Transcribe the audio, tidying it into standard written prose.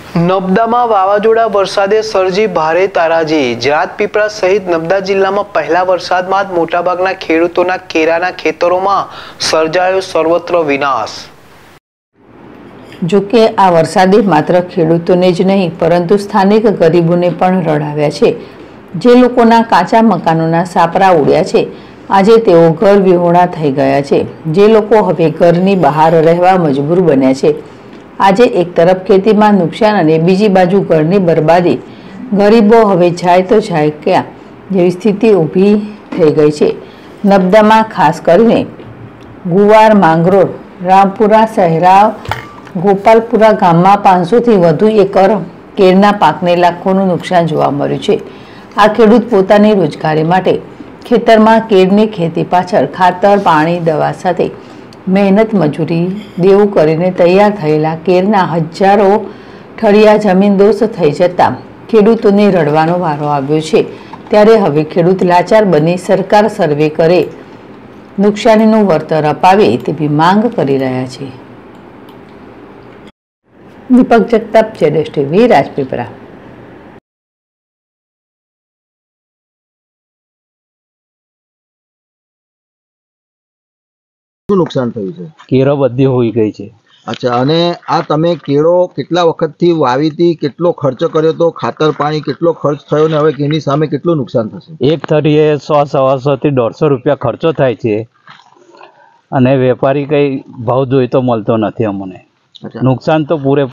નબદામાં વાવાઝોડા વરસાદે સર્જી ભારે તારાજી। રાજપીપળા સહિત નબદા જિલ્લામાં પહેલા વરસાદમાં જ મોટાભાગના ખેડૂતોના કેરાના ખેતરોમાં સર્જાયો સર્વત્ર વિનાશ। જો કે આ વરસાદે માત્ર ખેડૂતોને જ નહીં પરંતુ સ્થાનિક ગરીબોને પણ રડાવ્યા છે। જે લોકોના કાચા મકાનોના સાપરા ઉડ્યા છે, આજે તેઓ ઘર વિહોણા થઈ ગયા છે। જે લોકો હવે ઘરની બહાર રહેવા મજબૂર બન્યા છે। આજે એક તરફ ખેતીમાં નુકસાન અને બીજી બાજુ ઘરની બરબાદી। ગરીબો હવે જાય તો જાય ક્યાં જેવી સ્થિતિ ઊભી થઈ ગઈ છે। નબદામાં ખાસ કરીને ગુવાર, માંગરોળ, રામપુરા, સહેરાવ, ગોપાલપુરા ગામમાં 500થી વધુ એકર કેળના પાકને લાખોનું નુકસાન જોવા મળ્યું છે। આ ખેડૂત પોતાની રોજગારી માટે ખેતરમાં કેળની ખેતી પાછળ ખાતર, પાણી, દવા સાથે મહેનત મજૂરી દેવું કરીને તૈયાર થયેલા કેળના હજારો ઠળિયા જમીનદોસ્ત થઈ જતા ખેડૂતોને રડવાનો વારો આવ્યો છે। ત્યારે હવે ખેડૂત લાચાર બની સરકાર સર્વે કરે, નુકસાનીનું વળતર અપાવે તેવી માંગ કરી રહ્યા છે। દીપક જગતાપ, ZSTV, રાજપીપળા। નુકસાન થયું છે? કેરો બધી હોઈ ગઈ છે। અચ્છા, અને આ તમે કેળો કેટલા વખતથી વાવી હતી? કેટલો ખર્ચ કર્યો તો? ખાતર પાણી કેટલો ખર્ચ થયો ને હવે એની સામે કેટલું નુકસાન થશે? એક થરીએ 100-125 થી 150 રૂપિયા ખર્ચો થાય છે અને વેપારી કઈ ભાવ જોઈ તો મળતો નથી અમને। નુકસાન તો પૂરે